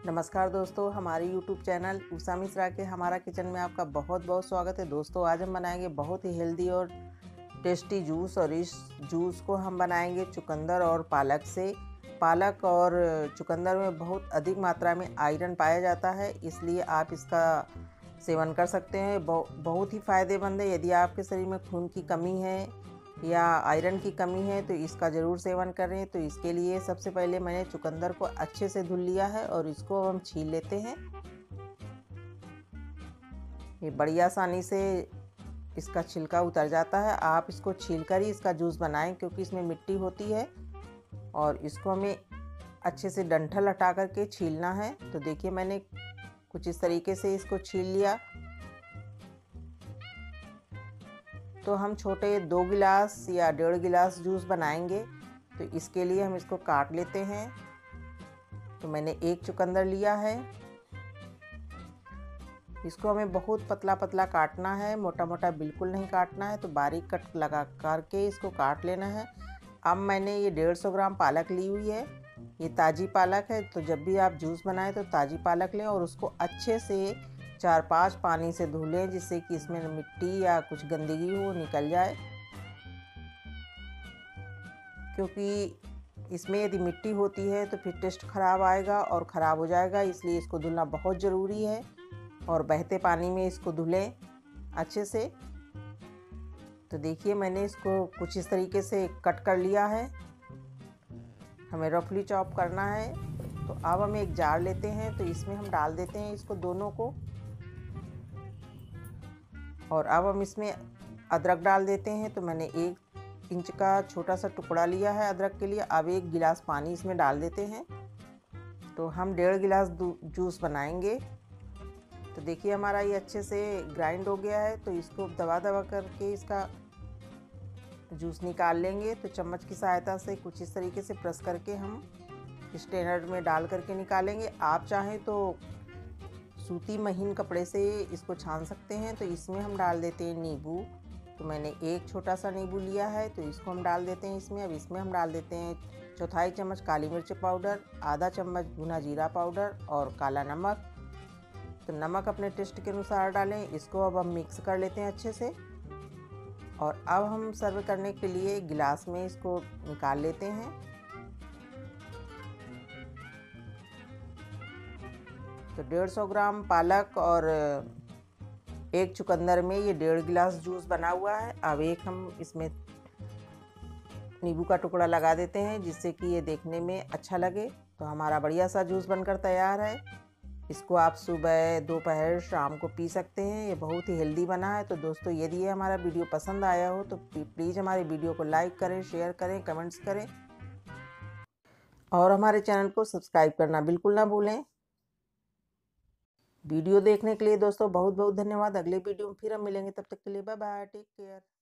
नमस्कार दोस्तों, हमारे YouTube चैनल उषा मिश्रा के हमारा किचन में आपका बहुत बहुत स्वागत है। दोस्तों आज हम बनाएंगे बहुत ही हेल्दी और टेस्टी जूस, और इस जूस को हम बनाएंगे चुकंदर और पालक से। पालक और चुकंदर में बहुत अधिक मात्रा में आयरन पाया जाता है, इसलिए आप इसका सेवन कर सकते हैं। बहुत ही फ़ायदेमंद है। यदि आपके शरीर में खून की कमी है या आयरन की कमी है तो इसका ज़रूर सेवन करें। तो इसके लिए सबसे पहले मैंने चुकंदर को अच्छे से धुल लिया है और इसको हम छील लेते हैं। ये बड़ी आसानी से इसका छिलका उतर जाता है। आप इसको छीलकर ही इसका जूस बनाएं, क्योंकि इसमें मिट्टी होती है और इसको हमें अच्छे से डंठल हटा करके छीलना है। तो देखिए मैंने कुछ इस तरीके से इसको छील लिया। तो हम छोटे 2 गिलास या 1.5 गिलास जूस बनाएंगे, तो इसके लिए हम इसको काट लेते हैं। तो मैंने एक चुकंदर लिया है। इसको हमें बहुत पतला पतला काटना है, मोटा मोटा बिल्कुल नहीं काटना है। तो बारीक कट लगा करके इसको काट लेना है। अब मैंने ये 150 ग्राम पालक ली हुई है। ये ताज़ी पालक है, तो जब भी आप जूस बनाएं तो ताज़ी पालक लें और उसको अच्छे से 4-5 पानी से धो लें, जिससे कि इसमें मिट्टी या कुछ गंदगी हो निकल जाए। क्योंकि इसमें यदि मिट्टी होती है तो फिर टेस्ट ख़राब आएगा और ख़राब हो जाएगा, इसलिए इसको धुलना बहुत ज़रूरी है। और बहते पानी में इसको धुलें अच्छे से। तो देखिए मैंने इसको कुछ इस तरीके से कट कर लिया है। हमें रफली चॉप करना है। तो अब हम एक जार लेते हैं, तो इसमें हम डाल देते हैं इसको दोनों को। और अब हम इसमें अदरक डाल देते हैं। तो मैंने 1 इंच का छोटा सा टुकड़ा लिया है अदरक के लिए। अब 1 गिलास पानी इसमें डाल देते हैं। तो हम 1.5 गिलास जूस बनाएंगे। तो देखिए हमारा ये अच्छे से ग्राइंड हो गया है। तो इसको दबा दबा करके इसका जूस निकाल लेंगे। तो चम्मच की सहायता से कुछ इस तरीके से प्रेस करके हम स्ट्रेनर में डाल करके निकालेंगे। आप चाहें तो सूती महीन कपड़े से इसको छान सकते हैं। तो इसमें हम डाल देते हैं नींबू। तो मैंने एक छोटा सा नींबू लिया है, तो इसको हम डाल देते हैं इसमें। अब इसमें हम डाल देते हैं 1/4 चम्मच काली मिर्च पाउडर, आधा चम्मच भुना जीरा पाउडर और काला नमक। तो नमक अपने टेस्ट के अनुसार डालें। इसको अब हम मिक्स कर लेते हैं अच्छे से। और अब हम सर्व करने के लिए गिलास में इसको निकाल लेते हैं। तो 150 ग्राम पालक और 1 चुकंदर में ये 1.5 गिलास जूस बना हुआ है। अब एक हम इसमें नींबू का टुकड़ा लगा देते हैं, जिससे कि ये देखने में अच्छा लगे। तो हमारा बढ़िया सा जूस बनकर तैयार है। इसको आप सुबह, दोपहर, शाम को पी सकते हैं। ये बहुत ही हेल्दी बना है। तो दोस्तों यदि ये हमारा वीडियो पसंद आया हो तो प्लीज़ हमारे वीडियो को लाइक करें, शेयर करें, कमेंट्स करें और हमारे चैनल को सब्सक्राइब करना बिल्कुल ना भूलें। वीडियो देखने के लिए दोस्तों बहुत बहुत धन्यवाद। अगले वीडियो में फिर हम मिलेंगे, तब तक के लिए बाय बाय, टेक केयर।